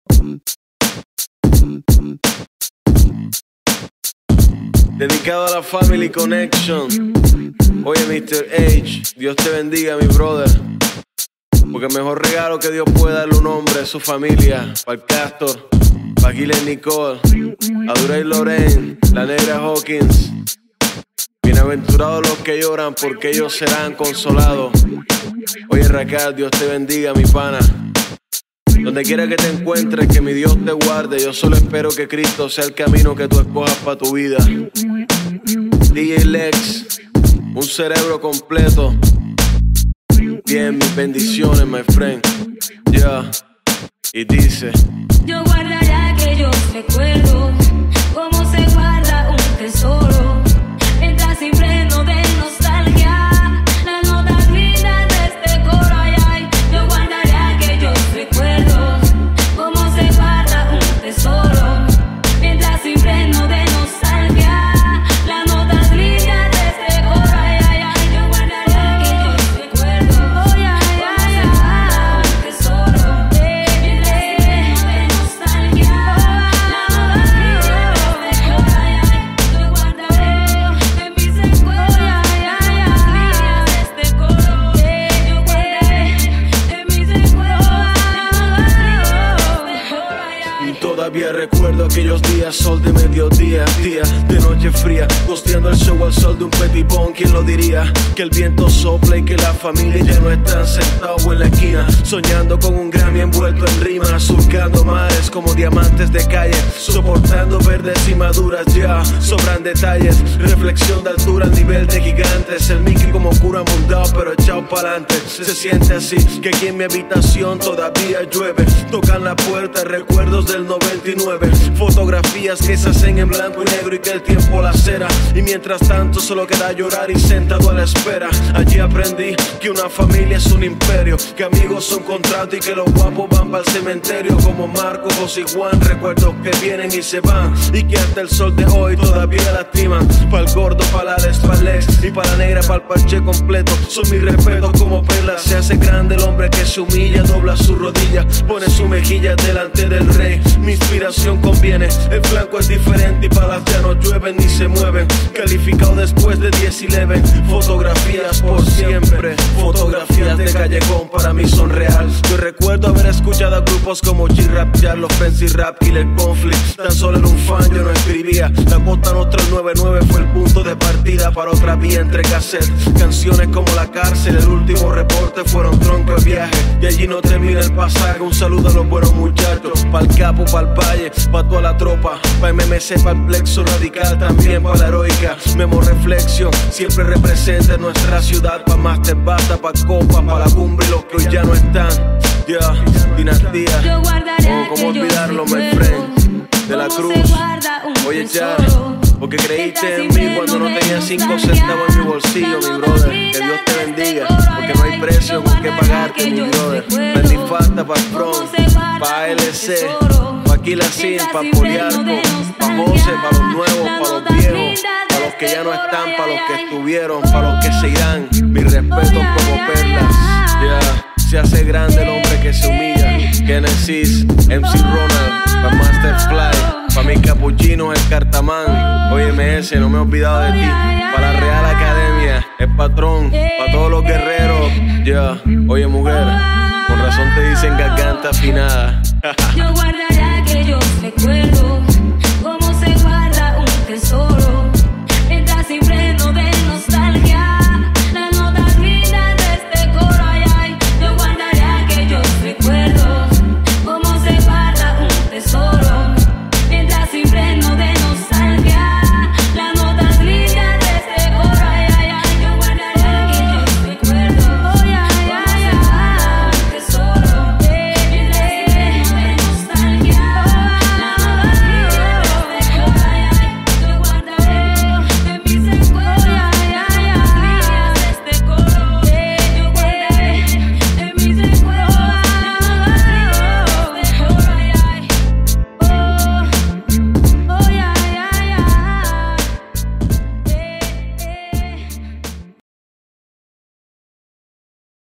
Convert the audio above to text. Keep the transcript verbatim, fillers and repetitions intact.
Dedicado a la Family Connection. Oye, mister H, Dios te bendiga, mi brother. Porque el mejor regalo que Dios puede darle a un hombre es su familia. Para el Castor, para Giles Nicole, a Duray Loren, la negra Hawkins. Bienaventurados los que lloran, porque ellos serán consolados. Oye, Raquel, Dios te bendiga, mi pana. Donde quiera que te encuentres, que mi Dios te guarde. Yo solo espero que Cristo sea el camino que tú escojas para tu vida. D J Lex, un cerebro completo. Bien, mis bendiciones, my friend. Ya, yeah. Y dice: yo guardaré aquellos recuerdos, como se guarda un tesoro, mientras sin freno de nostalgia las notas lindas de este coro. Ay, ay, yo guardaré aquellos recuerdos, como se guarda un tesoro, mientras sin freno de nostalgia las notas lindas de este coro. Ay, ay, ay, yo guardaré aquellos recuerdos, oh, ay, ay, ay, ay, un tesoro, mientras sin freno de nostalgia las notas lindas de este coro. Ay, ay, yo guardaré en mis recuerdos las líneas de este coro. Yo guardaré en mis recuerdos las líneas de este coro. Ay, ay. Todavía recuerdo aquellos días, sol de mediodía, día de noche fría, costeando el show al sol de un petipón. ¿Quién lo diría? Que el viento sopla y que la familia ya no están sentados en la esquina, soñando con un Grammy envuelto en rimas, surcando mares como diamantes de calle, soportando verdes y maduras. Ya sobran detalles, reflexión de altura al nivel de gigantes. El Mickey como cura mundado pero echado pa'lante. Se siente así que aquí en mi habitación todavía llueve. Tocan la puerta recuerdos del noventa y nueve, fotografías que se hacen en blanco y negro y que el tiempo lacera. Y mientras tanto solo queda llorar y sentado a la espera. Allí aprendí que una familia es un imperio, que amigos son contrato y que los guapos van para el cementerio. Como Marco, José y Juan, recuerdos que vienen y se van y que hasta el sol de hoy todavía lastiman. Para el gordo, para la Despalex y para la negra, para el parche completo. Son mis respetos como perlas. Se hace grande el hombre que se humilla, dobla su rodilla, pone su mejilla delante del rey. Mi inspiración conviene, el flanco es diferente y balas ya no llueven ni se mueven. Calificado después de diez y once, fotografías por siempre. Fotografías de callejón para mí son real. Yo recuerdo haber escuchado a grupos como G-Rap, ya los Fancy Rap, Killer Conflict. Tan solo en un fan yo no escribía. La Costa Nostra nueve nueve fue el punto de partida para otra vía entre cassette. Canciones como La Cárcel, El Último Reporte fueron tronco de viaje. Y allí no termina el pasaje. Un saludo a los buenos muchachos, pa'l capo, pa'l valle, pa' toda la tropa, pa' M M C, pa' el plexo radical, también pa' la heroica. Memo Reflexión, siempre representa nuestra ciudad, pa' Master Bata, pa' Copa, pa' la cumbre y los que hoy ya no están. Ya, yeah, Dinastía, oh, cómo olvidarlo, my friend, de la Cruz. Oye, ya, porque creíste en mí cuando no tenía cinco centavos en mi bolsillo, mi brother. Que Dios te bendiga, porque no hay precio con que pagarte, mi brother. Bendy falta pa' Front, pa' L C, pa' Aquila Sin, pa' Poliarco, pa' José, pa' los nuevos, pa' los viejos, pa' los que ya no están, pa' los que estuvieron, pa' los que se irán. Mis respetos como perlas. Yeah. Se hace grande el hombre que se humilla. Genesis, M C Ronald, pa' Master Fly, pa' mis capuchinos, el Cartamán. Oye, M S, no me he olvidado de ti. Pa' la Real Academia, el patrón, pa' todos los guerreros. Ya, yeah. Oye, mujer, con razón te dicen garganta afinada. Yo guardaré